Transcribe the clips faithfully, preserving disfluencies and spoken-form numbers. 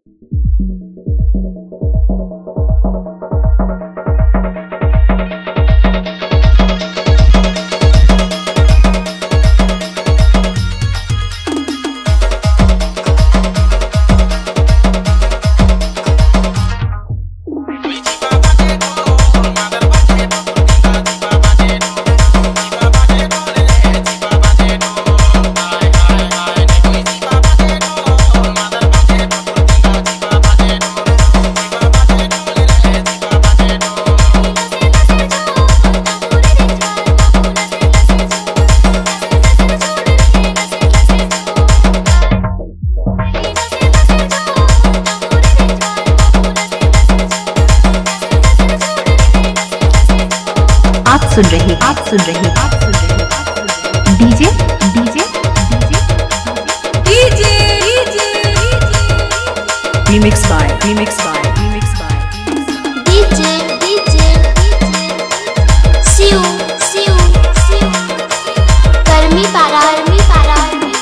सुन रहे आप सुन रहे आप सुन रहे DJ DJ DJ DJ remix by remix by remix by DJ DJ Shiv Shiv Shiv Karmi Para कर्मी पारा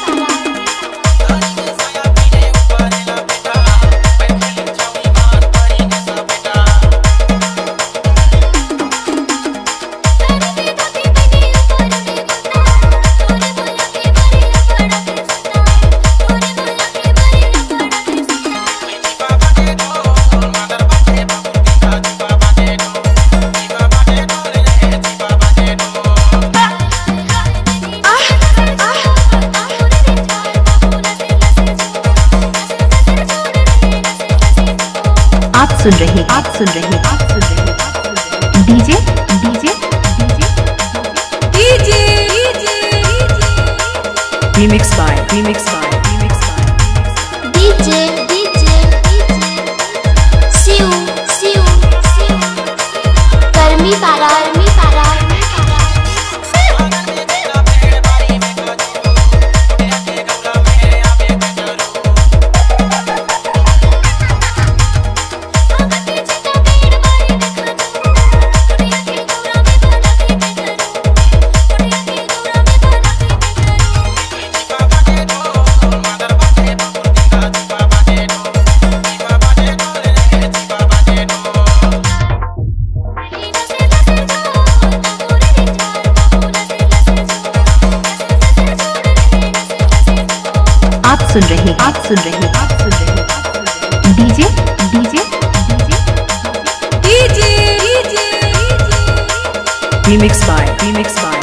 सुन रहे आप सुन रहे आप सुन रहे DJ DJ DJ DJ remix by remix by remix by DJ DJ Shiv Shiv Shiv Karmi Para कर्मी पारा सुन रहे आप सुन रहे आप सुन रहे DJ DJ DJ DJ remix by remix by